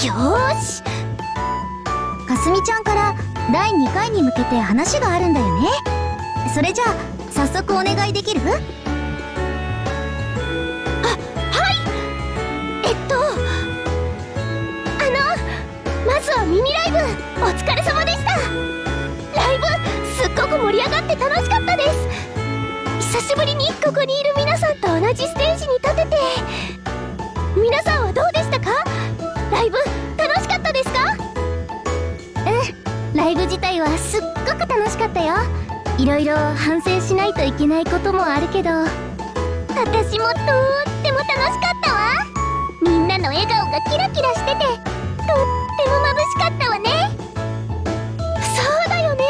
ーし。かすみちゃんから第2回に向けて話があるんだよね。それじゃあ早速お願いできる？はい。まずはミニライブお疲れ様でした。ライブすっごく盛り上がって楽しかったです。久しぶりにここにいる皆さんと同じステージに立てて。皆さんはどうでしたか？ライブ楽しかったですか？ライブ自体はすっごく楽しかったよ。いろいろ反省しないといけないこともあるけど、私もとっても楽しかったわ。みんなの笑顔がキラキラしてて、とっても眩しかったわね。そうだよね。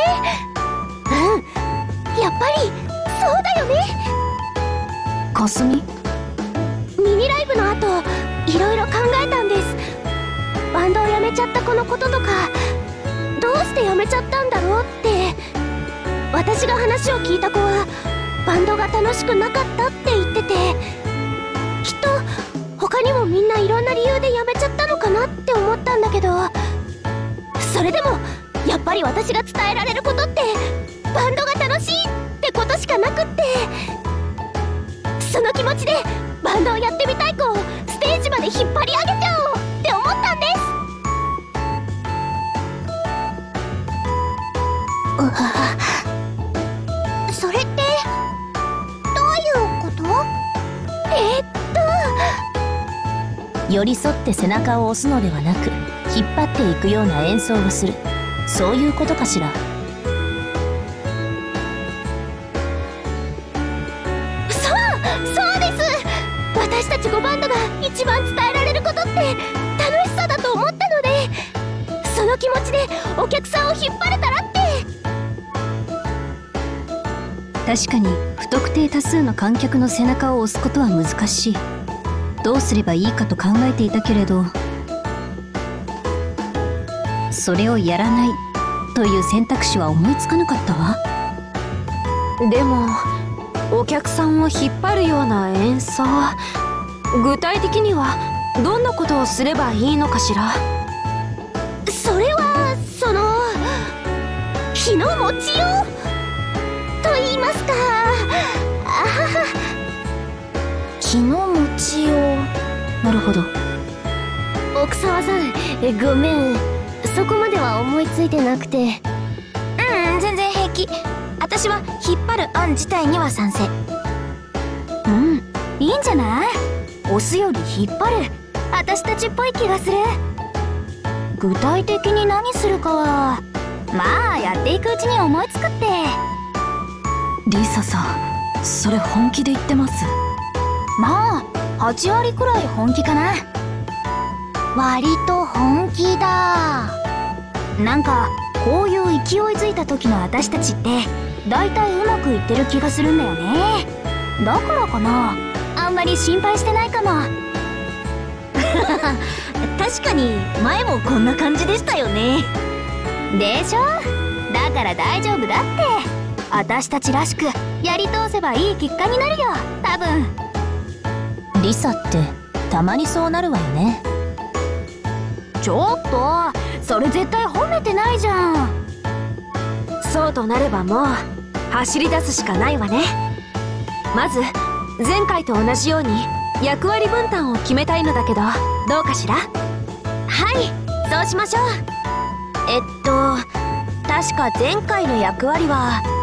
やっぱりそうだよね。 かすみ、 ミニライブの後いろいろ考えたんです。バンドを辞めちゃった子のこととか、どうして辞めちゃったんだろうって。私が話を聞いた子はバンドが楽しくなかったって言ってて、きっと他にもみんないろんな理由で辞めちゃったのかなって思ったんだけど、それでもやっぱり私が伝えられることってバンドが楽しいってことしかなくって、その気持ちでバンドをやってみたい子をステージまで引っ張り上げちゃおうって思ったんです。それってどういうこと？ 寄り添って背中を押すのではなく、引っ張っていくような演奏をする、そういうことかしら。 そうです。私たち5バンドが一番伝えられることって楽しさだと思ったので、その気持ちでお客さんを引っ張れたらって。 確かに不特定多数の観客の背中を押すことは難しい。どうすればいいかと考えていたけれど、それをやらないという選択肢は思いつかなかったわ。 でもお客さんを引っ張るような演奏、具体的にはどんなことをすればいいのかしら。 それは気の持ちようと言いますか。 気の持ちよう。なるほど。 奥沢さん、ごめん、そこまでは思いついてなくて。全然平気。私は引っ張る案自体には賛成。いいんじゃない？押すより引っ張る、私たちっぽい気がする。具体的に何するかはまあやっていくうちに思いつくって。 リサさん、それ本気で言ってます？ まあ8割くらい本気かな。割と本気だ。なんかこういう勢いづいた時の私たちって大体うまくいってる気がするんだよね。だからかな、あんまり心配してないかも。確かに前もこんな感じでしたよね。でしょ？だから大丈夫だって。私たちらしくやり通せばいい結果になるよ、多分。 リサってたまにそうなるわよね。 ちょっとそれ絶対褒めてないじゃん。 そうとなればもう走り出すしかないわね。まず前回と同じように役割分担を決めたいのだけど、どうかしら？ はい、そうしましょう。確か前回の役割は